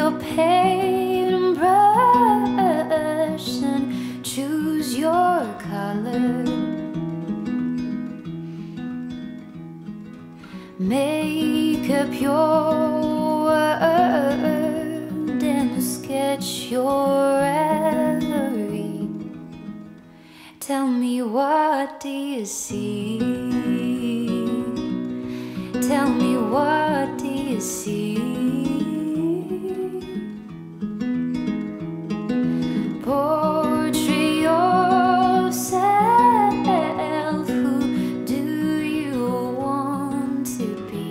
your paintbrush and choose your color. Make up your word and sketch your reverie. Tell me, what do you see? Tell me, what do you see? Portray yourself. Who do you want to be?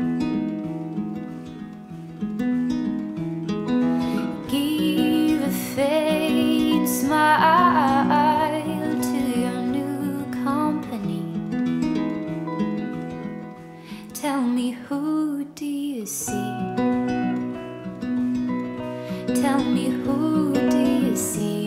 Give a faint smile to your new company. Tell me, who do you see? Tell me, who do you see?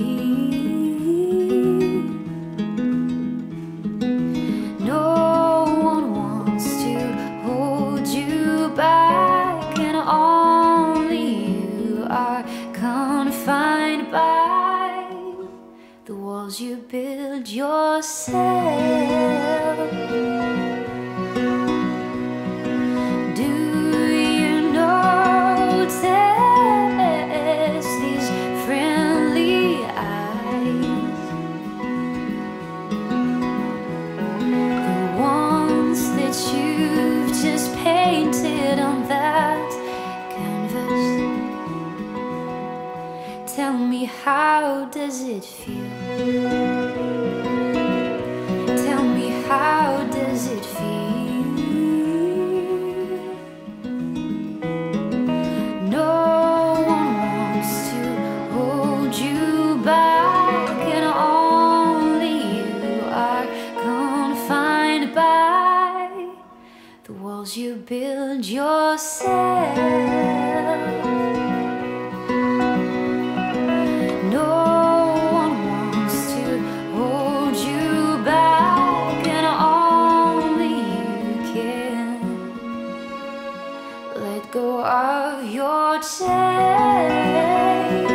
No one wants to hold you back, and only you are confined by the walls you build yourself. Painted on that canvas. Tell me, how does it feel? Tell me, how does it feel? No one wants to hold you back, and only you are confined by the walls you build yourself. No one wants to hold you back, and only you can let go of your chains.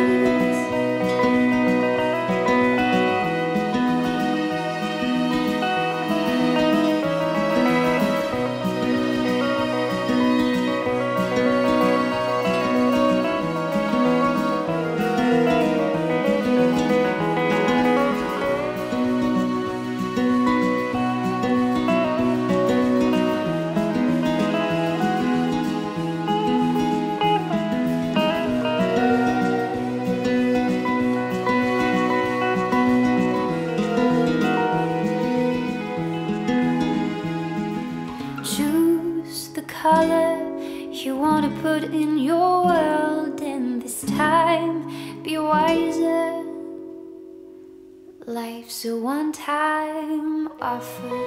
Choose the color you want to put in your world, and this time be wiser. Life's a one-time offer.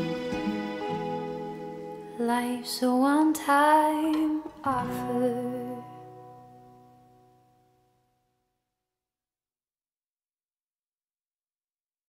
Life's a one-time offer.